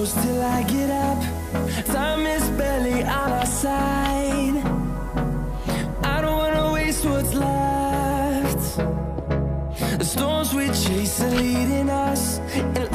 close till I get up. Time is barely on our side. I don't wanna waste what's left. The storms we chase are leading us, and